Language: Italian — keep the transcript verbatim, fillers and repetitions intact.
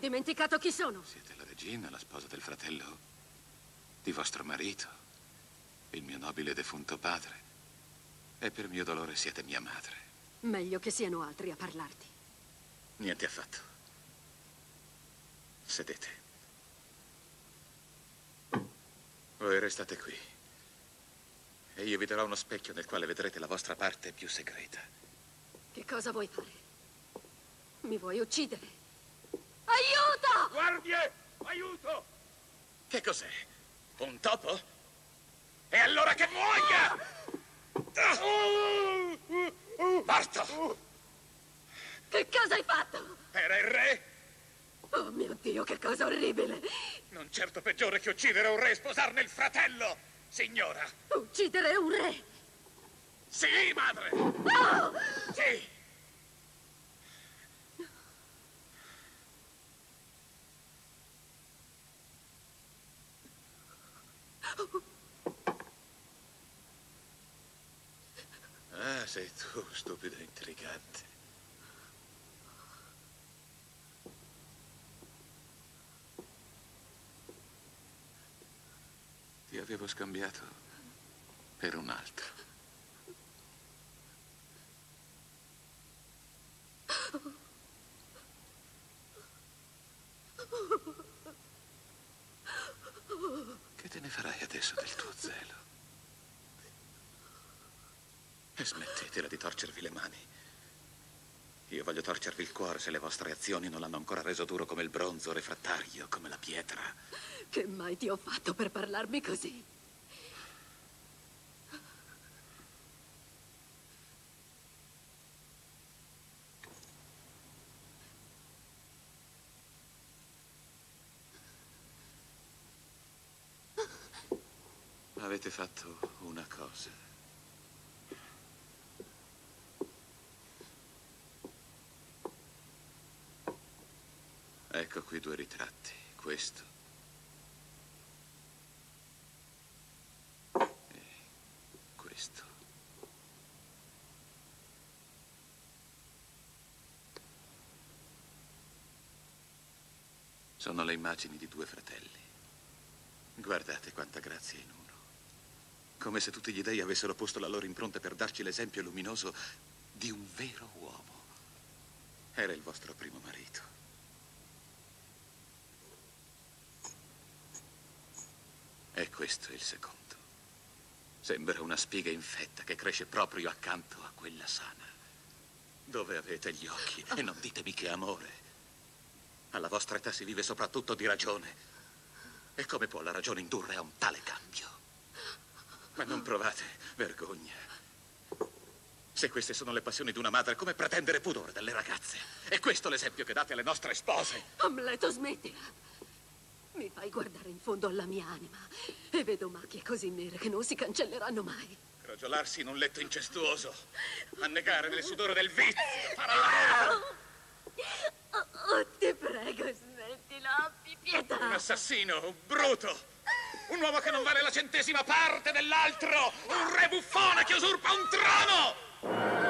dimenticato chi sono? Siete la regina, la sposa del fratello di vostro marito, il mio nobile defunto padre. E per mio dolore siete mia madre. Meglio che siano altri a parlarti. Niente affatto. Sedete. Voi restate qui. E io vi darò uno specchio nel quale vedrete la vostra parte più segreta. Che cosa vuoi fare? Mi vuoi uccidere? Aiuto! Guardie! Aiuto! Che cos'è? Un topo? E allora che muoia! Morto! Che cosa hai fatto? Era il re? Oh mio Dio, che cosa orribile! Non certo peggiore che uccidere un re e sposarne il fratello, signora! Uccidere un re? Sì, madre! No! Sì! Ah, sei tu, stupido intrigante. Ti avevo scambiato per un altro. Che te ne farai adesso del tuo zelo? E smettetela di torcervi le mani. Io voglio torcervi il cuore se le vostre azioni non l'hanno ancora reso duro come il bronzo, refrattario come la pietra. Che mai ti ho fatto per parlarmi così? Avete fatto una cosa. Ecco qui due ritratti. Questo e questo. Sono le immagini di due fratelli. Guardate quanta grazia in uno. Come se tutti gli dei avessero posto la loro impronta per darci l'esempio luminoso di un vero uomo. Era il vostro primo marito. E questo è il secondo. Sembra una spiga infetta che cresce proprio accanto a quella sana. Dove avete gli occhi? E non ditemi che amore. Alla vostra età si vive soprattutto di ragione. E come può la ragione indurre a un tale cambio? Ma non provate vergogna. Se queste sono le passioni di una madre, come pretendere pudore dalle ragazze? È questo l'esempio che date alle nostre spose? Amleto, smettila. Mi fai guardare in fondo alla mia anima e vedo macchie così nere che non si cancelleranno mai. Crogiolarsi in un letto incestuoso, annegare nel sudore del vizio, fare lavoro. Oh, oh, ti prego, smettila, abbi pietà. Un assassino, un bruto. Un uomo che non vale la centesima parte dell'altro! Un re buffone che usurpa un trono!